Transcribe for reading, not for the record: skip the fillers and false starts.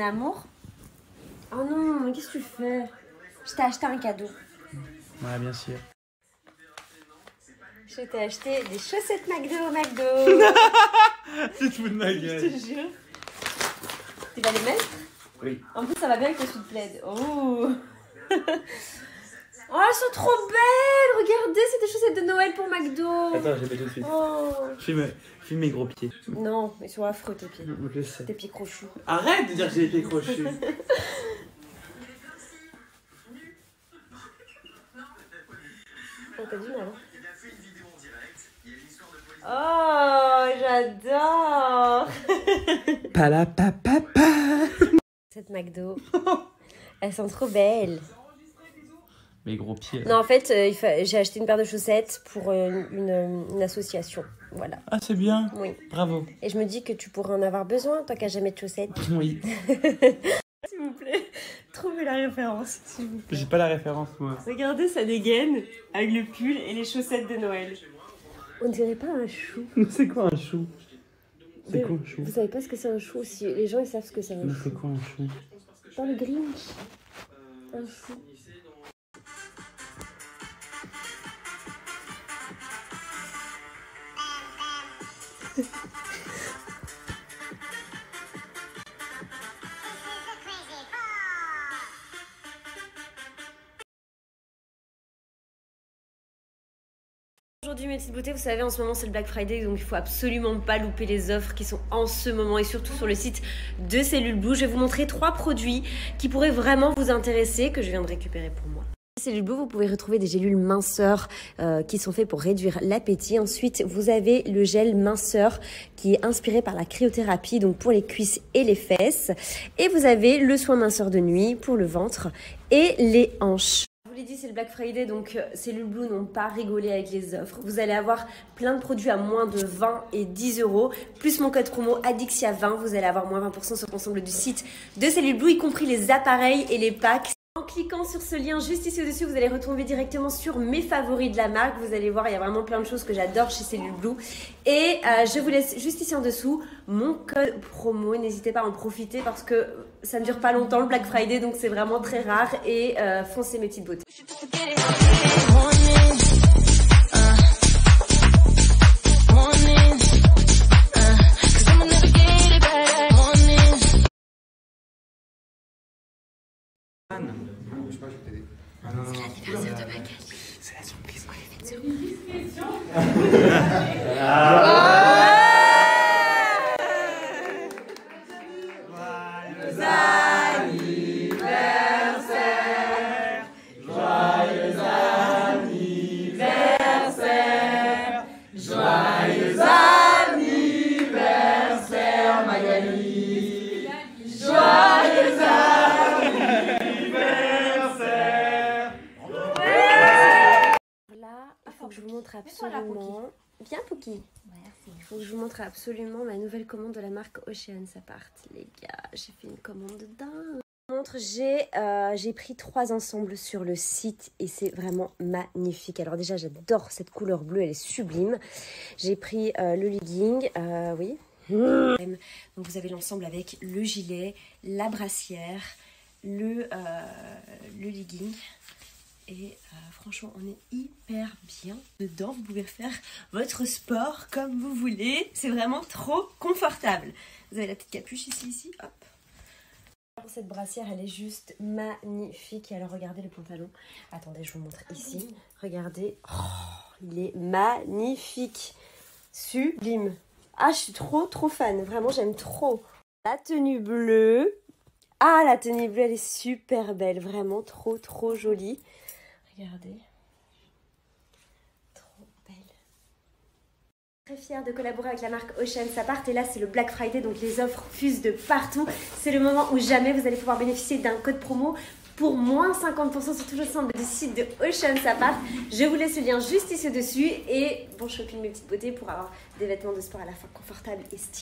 amour. Oh non, mais qu'est-ce que tu fais? Je t'ai acheté un cadeau. Ouais, bien sûr. Je t'ai acheté des chaussettes McDo au McDo. Tu te fous de ma gueule. Je te jure. Tu vas les mettre? Oui. En plus, ça va bien avec le sweat-plaid. Oh. Oh, elles sont trop belles. Regardez, c'est des chaussettes de Noël pour McDo. Attends, je vais tout de suite. Oh. Filme mes gros pieds. Non, ils sont affreux tes pieds. Je sais. Tes pieds crochus. Arrête de dire que j'ai les pieds crochus. Oh, t'as du mal, hein? Oh, j'adore. Palapapapa. Cette McDo, elles sont trop belles. Mes gros pieds. Non, en fait, j'ai acheté une paire de chaussettes pour une association. Voilà. Ah, c'est bien. Oui. Bravo. Et je me dis que tu pourrais en avoir besoin, toi qui n'as jamais de chaussettes. Oui. S'il vous plaît, trouvez la référence, s'il vous plaît. J'ai pas la référence, moi. Regardez sa dégaine avec le pull et les chaussettes de Noël. On dirait pas un chou. C'est quoi un chou? C'est quoi un chou? Vous savez pas ce que c'est un chou? Si les gens ils savent ce que c'est un chou. C'est quoi un chou? Dans le Grinch. Un chou. Aujourd'hui mes petites beautés, vous savez en ce moment c'est le Black Friday donc il faut absolument pas louper les offres qui sont en ce moment et surtout sur le site de Cellule Blue. Je vais vous montrer 3 produits qui pourraient vraiment vous intéresser que je viens de récupérer pour moi. Cellule Blue, vous pouvez retrouver des gélules minceurs qui sont faits pour réduire l'appétit. Ensuite, vous avez le gel minceur qui est inspiré par la cryothérapie, donc pour les cuisses et les fesses. Et vous avez le soin minceur de nuit pour le ventre et les hanches. Je vous l'ai dit, c'est le Black Friday, donc Cellule Blue n'ont pas rigolé avec les offres. Vous allez avoir plein de produits à moins de 20 et 10 €, plus mon code promo ADIXIA20, vous allez avoir moins 20% sur l'ensemble du site de Cellule Blue, y compris les appareils et les packs. En cliquant sur ce lien juste ici au-dessus, vous allez retomber directement sur mes favoris de la marque. Vous allez voir, il y a vraiment plein de choses que j'adore chez Cellule Blue. Et je vous laisse juste ici en dessous mon code promo. N'hésitez pas à en profiter parce que ça ne dure pas longtemps le Black Friday, donc c'est vraiment très rare. Et foncez mes petites beautés. Je sais pas, je vais t'aider. C'est l'anniversaire de Magali. C'est la surprise. On lui fait une surprise. Joyeux anniversaire, Magali. Joyeux anniversaire. Là, il faut que je vous montre absolument. Bien, Pouki. Il faut que je vous montre absolument ma nouvelle commande de la marque Oceans Apart. Les gars, j'ai fait une commande de dingue. J'ai pris 3 ensembles sur le site et c'est vraiment magnifique. Alors déjà, j'adore cette couleur bleue, elle est sublime. J'ai pris le legging, oui. Donc vous avez l'ensemble avec le gilet, la brassière, le legging. Et franchement, on est hyper bien dedans. Vous pouvez faire votre sport comme vous voulez. C'est vraiment trop confortable. Vous avez la petite capuche ici, hop. Cette brassière, elle est juste magnifique. Alors, regardez le pantalon. Attendez, je vous montre ici. Regardez. Oh, il est magnifique. Sublime. Ah, je suis trop fan. Vraiment, j'aime trop. La tenue bleue. Ah, la tenue bleue, elle est super belle. Vraiment trop jolie. Regardez. Trop belle. Très fière de collaborer avec la marque Oceans Apart. Et là, c'est le Black Friday, donc les offres fusent de partout. C'est le moment où jamais vous allez pouvoir bénéficier d'un code promo pour moins 50% sur tout l'ensemble du site de Oceans Apart. Je vous laisse le lien juste ici au-dessus. Et bon shopping, mes petites beautés, pour avoir des vêtements de sport à la fois confortables et stylés.